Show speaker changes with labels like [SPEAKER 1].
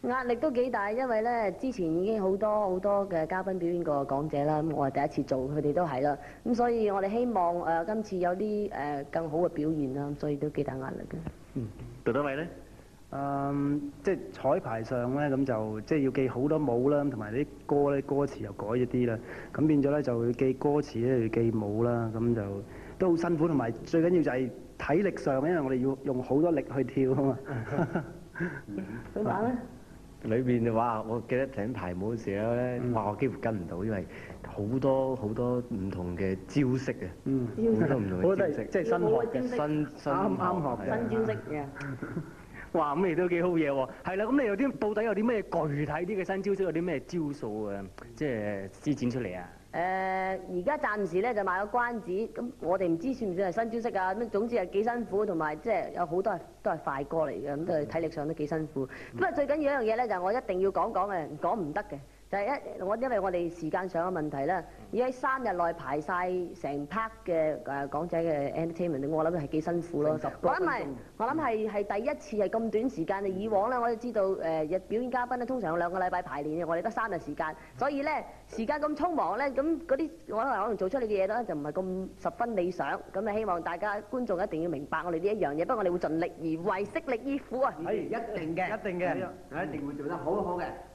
[SPEAKER 1] 壓力都幾大，因為咧之前已經好多嘅嘉賓表演過港姐啦，咁我係第一次做，佢哋都係啦，咁所以我哋希望今次有啲更好嘅表現啦，所以都幾大壓力嘅。
[SPEAKER 2] 杜德偉咧？
[SPEAKER 3] 即係彩排上咧，咁就即係要記好多舞啦，同埋啲歌咧歌詞又改咗啲啦，咁變咗咧就要記歌詞咧，要記舞啦，咁就都好辛苦，同埋最緊要就係體力上，因為我哋要用好多力去跳啊嘛。
[SPEAKER 1] 佢話咧？
[SPEAKER 4] 裏邊哇！我記得整排舞嘅時候咧，哇！我幾乎跟唔到，因為好多唔同嘅招式嘅，好多唔同嘅招式，
[SPEAKER 3] 即係新學
[SPEAKER 4] 新
[SPEAKER 3] 啱學
[SPEAKER 1] 新招式嘅。
[SPEAKER 3] 哇！咁你都幾好嘢喎。係啦，咁你有啲到底有啲咩具體啲嘅新招式，有啲咩招數啊？即係施展出嚟啊？
[SPEAKER 1] 而家暫時咧就賣個關子，咁我哋唔知算唔算係新招式啊？咁總之係幾辛苦，同埋即係有好多都係快歌嚟嘅，咁都係體力上都幾辛苦。不過最緊要一樣嘢咧，就係我一定要講嘅，講唔得嘅。就係因為我哋時間上嘅問題咧，要喺3日內排晒成 part 嘅港姐嘅 entertainment， 我諗係幾辛苦咯。我諗係第一次係咁短時間。以往咧我哋知道表演嘉賓咧通常有2個禮拜排練嘅，我哋得3日時間，所以咧時間咁匆忙咧，咁嗰啲我可能做出嚟嘅嘢咧就唔係咁十分理想。咁啊希望大家觀眾一定要明白我哋呢一樣嘢，不過我哋會盡力而為，悉力以赴啊！
[SPEAKER 5] 係一定嘅，一定嘅，一定會做得好好嘅。